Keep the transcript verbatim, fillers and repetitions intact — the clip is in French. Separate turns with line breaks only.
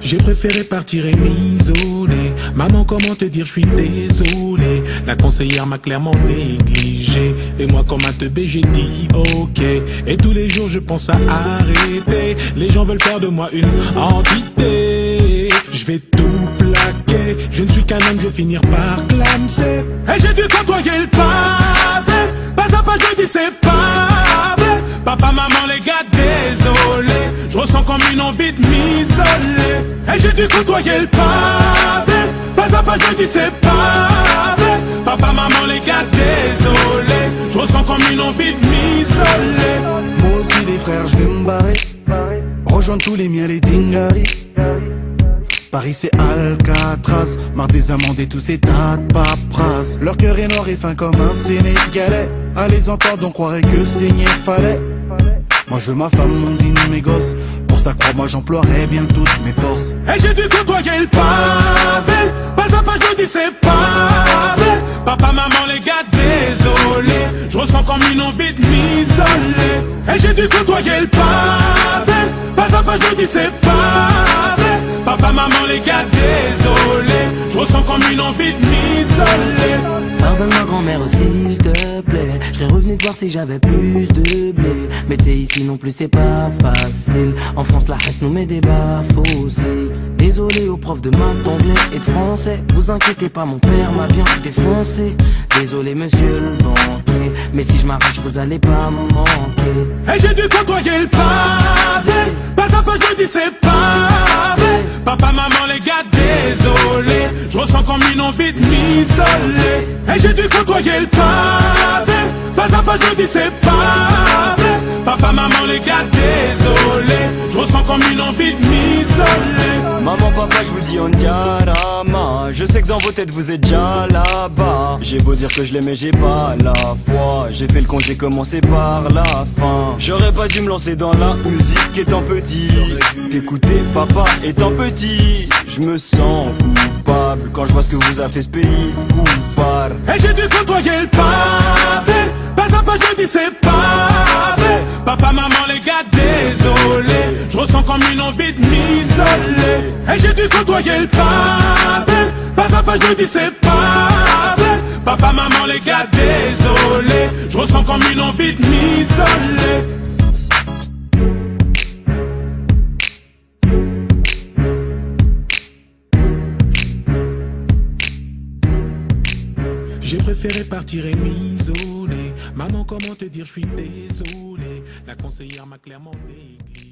J'ai préféré partir et m'isoler. Maman, comment te dire, je suis désolé. La conseillère m'a clairement négligé. Et moi, comme un teubé, j'ai dit ok. Et tous les jours, je pense à arrêter. Les gens veulent faire de moi une entité. Je vais tout plaquer. Je ne suis qu'un homme, je vais finir par clamser. Et j'ai dû côtoyer le pavé. Pas à pas, je dis c'est pavé. Papa, maman, les gars, désolé. Je ressens comme une envie de m'isoler. Et j'ai dû côtoyer le pavé. Pas à pas, je dis c'est pavé. Papa, maman, les gars, désolé. Je ressens comme une envie de m'isoler.
Moi aussi les frères, je vais me barrer. Rejoindre tous les miens, les dingaris. Paris c'est Alcatraz, marre des amendes et tous ces tas de paperasses. Leur cœur est noir et fin comme un Sénégalais. À les entendre on croirait que saigner fallait. Moi je veux ma femme, mon dîner, mes gosses. Pour ça crois-moi j'emploierai bien toutes mes forces.
Et j'ai dû côtoyer le pavé. Pas à pas je dis c'est pavé. Papa, maman, les gars, désolé. Je ressens comme une envie de m'isoler. Et j'ai dû côtoyer le pavé. Pas à pas je dis c'est pavé. Papa, maman, les gars, désolé. Je ressens comme une envie de m'isoler.
Pardonne-moi grand-mère s'il te plaît. Je serais revenu te voir si j'avais plus de blé. Mais t'sais ici non plus c'est pas facile. En France la hache nous met des baffes aussi. Désolé aux profs de maths, d'anglais et de français. Vous inquiétez pas, mon père m'a bien défoncé. Désolé monsieur le banquier, mais si je m'arrache vous allez pas me manquer.
Et j'ai dû côtoyer le pavé. Pas à pas je dis c'est pavé. Papa, maman, les gars, désolé. Je ressens comme une envie de m'isoler. Et j'ai dû côtoyer le pavé. Pas à pas je dis c'est pavé. Papa, maman, les gars, désolé. Je ressens comme une envie de m'isoler.
Maman, papa, je vous dis on diarama. Je sais que dans vos têtes vous êtes déjà là-bas. J'ai beau dire que je l'aimais, j'ai pas la foi. J'ai fait le con, j'ai commencé par la fin. J'aurais pas dû me lancer dans la musique étant petit. T'écouter papa étant petit. Je me sens coupable quand je vois ce que vous a fait ce pays. Coupable.
Et j'ai dû côtoyer le pavé. Pas à pas je dis c'est pavé. Papa, maman, les gars, désolé. Je ressens comme une envie de m'isoler. Et j'ai dû côtoyer le pavé. Pas à pas je dis c'est pavé. Papa, maman, les gars, désolé. Je ressens comme une envie de m'isoler. J'ai préféré partir et m'isoler. Maman, comment te dire, je suis désolé. La conseillère m'a clairement négligé.